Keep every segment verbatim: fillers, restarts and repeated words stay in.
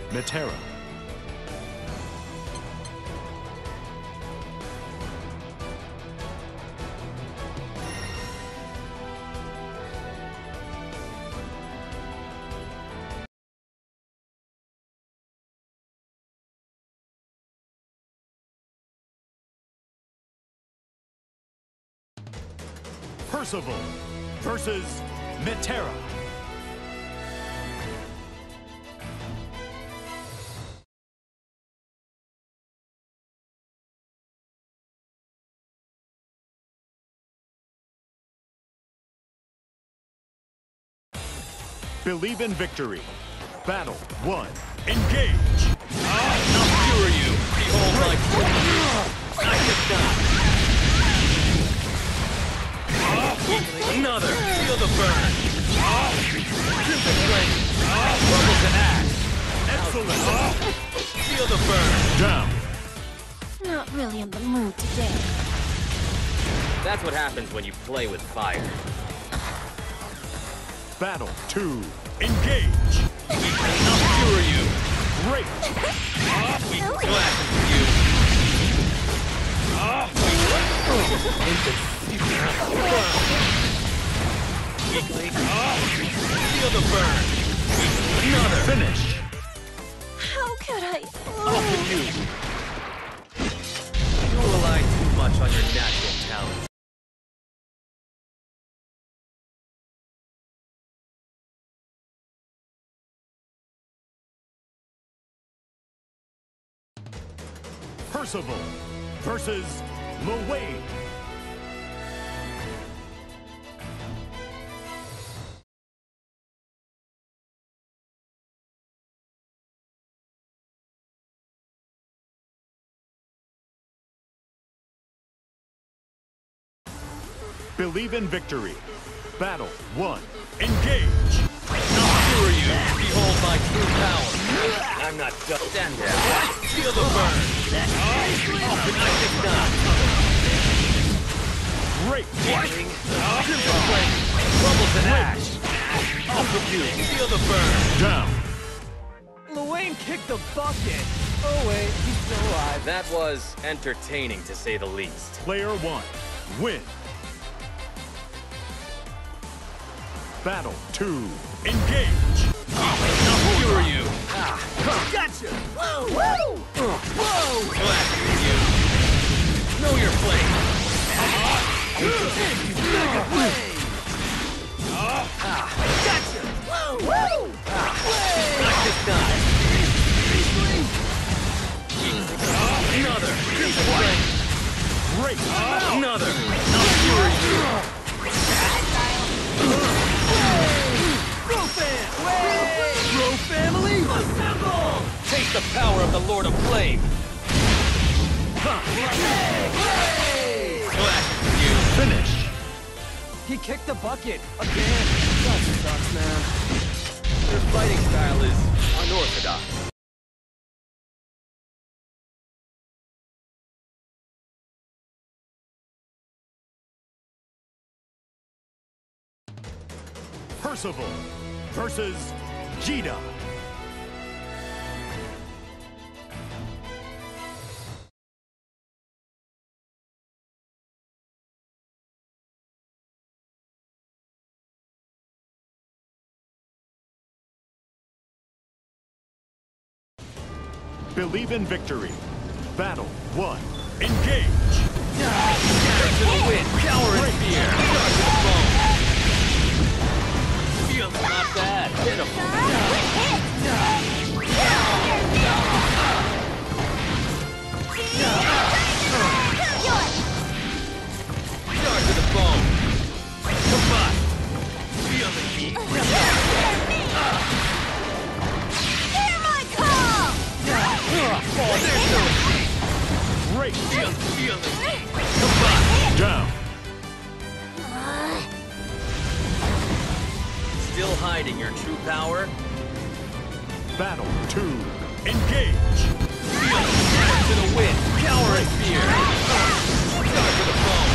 Metera. Percival versus Metera. Believe in victory. Battle one. Engage. Ah, how pure are you? Behold my truth. I just not. Another! Feel the burn! Crimson flame! Rumble to ash! Excellent! Feel the burn! Down! Not really in the mood today. That's what happens when you play with fire. Battle two. Engage! How pure are you? Great! We clash with you! Weakly. Feel the burn! Another! Finish! How could I? Off with you! You rely too much on your natural talent. Percival versus Luwayne. Believe in victory. Battle one. Engage. Who are you? Behold my true power. I'm not done. Stand down. Feel the burn. Off the Isaac knot. Great. Crimson flame. Rumble to ash. Off with you. Feel the burn. Down. Luwayne kicked the bucket. Oh wait, he's still alive. That was entertaining to say the least. Player one. Win. Battle two. Engage. How pure are you? Gotcha! Whoa! Whoa! Whoa! Clash with you. Know your place. Gotcha! Whoa! Whoa! Like this time. Another. Crimson flame. Great. Another. How pure are you? Bro fam! Bro family! Assemble! Taste the power of the Lord of Flame. Clash with you. Finish. He kicked the bucket again. That sucks, man. Their fighting style is unorthodox. Percival versus Jita. Believe in victory. Battle one. Engage. Straight to the wind. Cower in fear. Charge to the bone. Feels not bad. Pitiful. Charge to the bone. Combust. Feel the heat. Hear my call! Oh, there's no escape. Great. Feel, feel it. Combust. Down. Still hiding your true power? Battle two. Engage. Feel it. Charge to the wind. Cower in fear. Charge to the bone.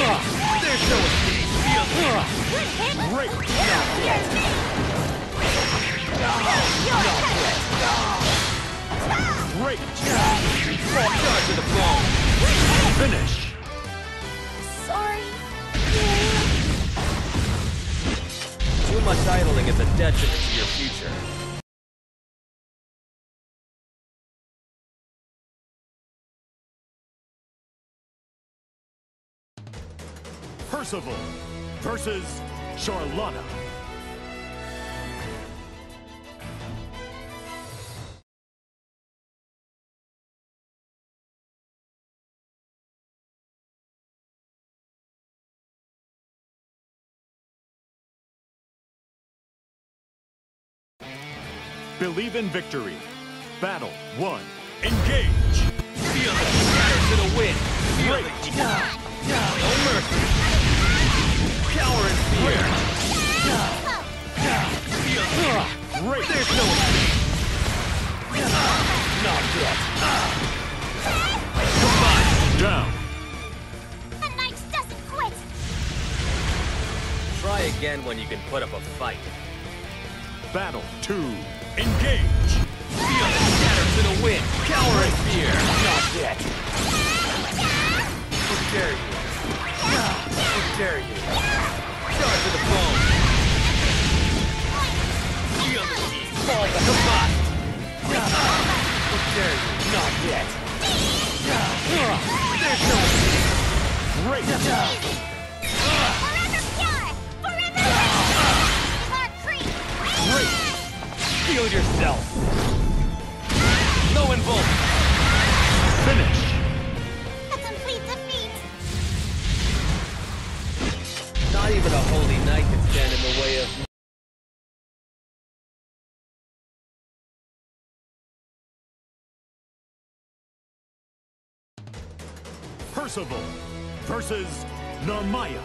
There's no escape. Feel it. Great. Too much idling is a detriment to your future. Percival versus Charlotta. Believe in victory. Battle one. Engage. Feel the shatter to the wind. Great. No mercy. Cower in fear. Feel the Great. There's no escape. Not yet. Come on. Down. The knight doesn't quit! Try again when you can put up a fight. Battle two. Engage. Feel the shatter to the wind. Cower in fear. Not yet. How dare you? How dare you? Charge to the bone. Feel the heat. Fall the combust. How dare you? Not yet. There's no escape. Great. Forever pure! Forever Clark Creek! Great. Feel yourself. No invoke. Finish. A complete defeat! Not even a holy knight can stand in the way of... Percival versus Narmaya.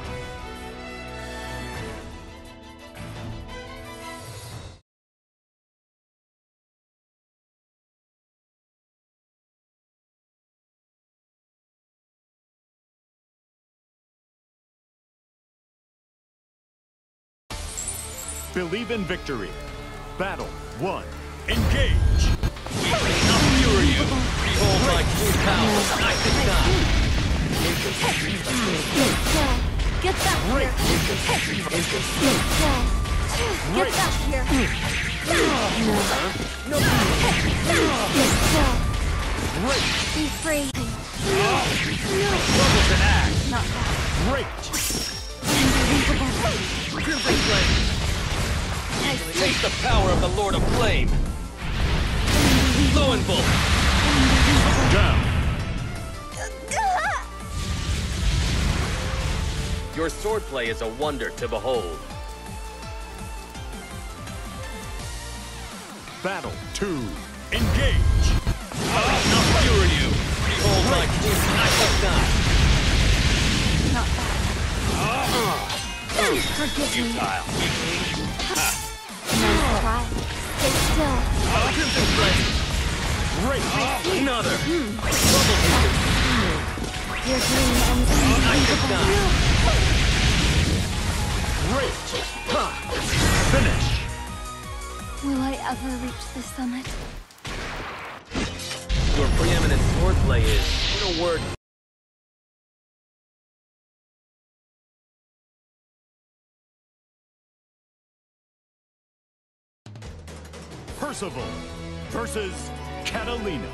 Believe in victory. Battle one. Engage. How pure are you? Behold my true power. I think not. Get back here! Get back here! No. Great. Be free! Trouble to act. Not bad. Great. Crimson Flame. Taste the power of the Lord of Flame. Lowenbolt. Down. Your swordplay is a wonder to behold. Battle two. Engage. How pure are you? Behold my true I think not. Not bad. Forgive me. Futile. Nice try. Stay still. Crimson Flame. Great. Another. Trouble Your dream ends I think not. Great. Finish. Will I ever reach the summit? Your preeminent swordplay is, in a word, Percival versus Catalina.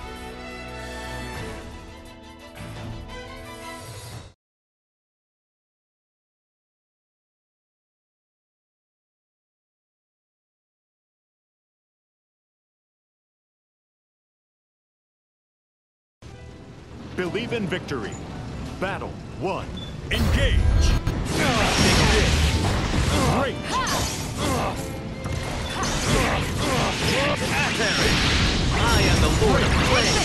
Believe in victory. Battle one. Engage. Great. I am the Lord of Flame.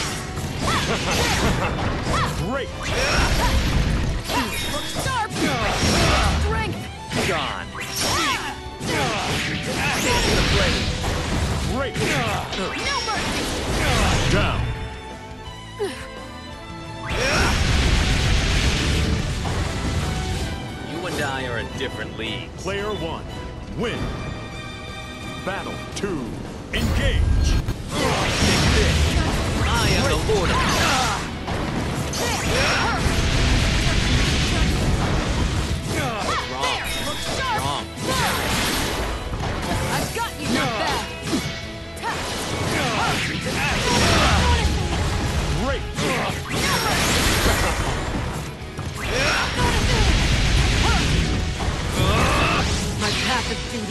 Great. Sharp! Strength! Gone. Stand in the flame. Great. No mercy! Down. You and I are in different leagues. Player one. Win. Battle two. Engage. I am the Lord of Wrong. Wrong.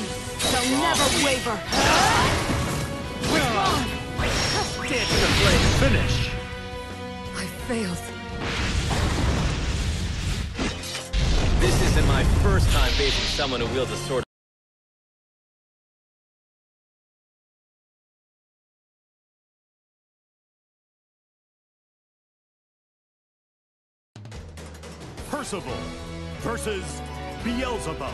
shall never waver. Dance in the flame. Finish. I failed. This isn't my first time facing someone who wields a sword. Percival versus Beelzebub.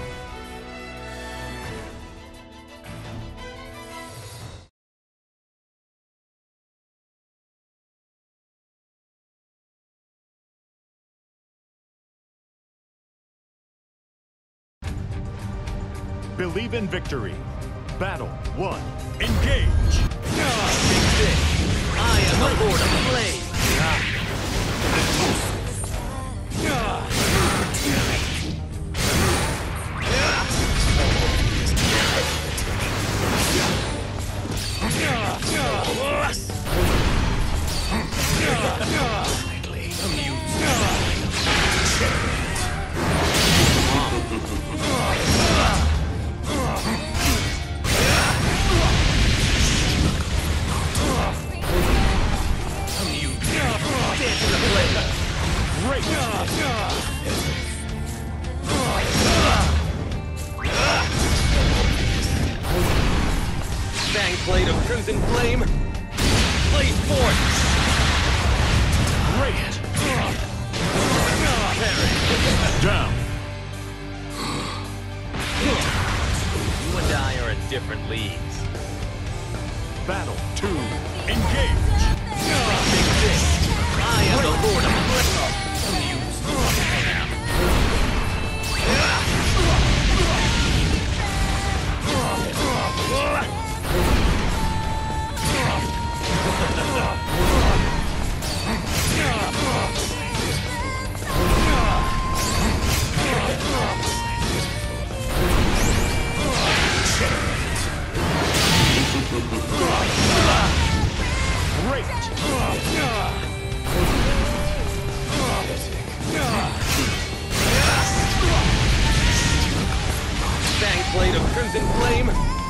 Believe in victory. Battle one. Engage. Big fish. I am the Lord of Flame. Great. Fang blade of crimson flame. Blaze forth. Great. Parry. Down. You and I are in different leagues. Battle two. Engage. Big fish. I am the Lord of Flame. Great. Fang blade of crimson flame.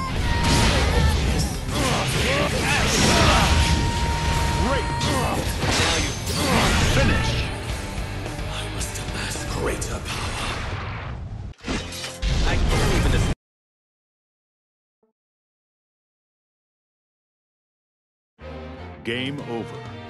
Great. Now you Finish. I must amass greater power. I can't even escape. Game over.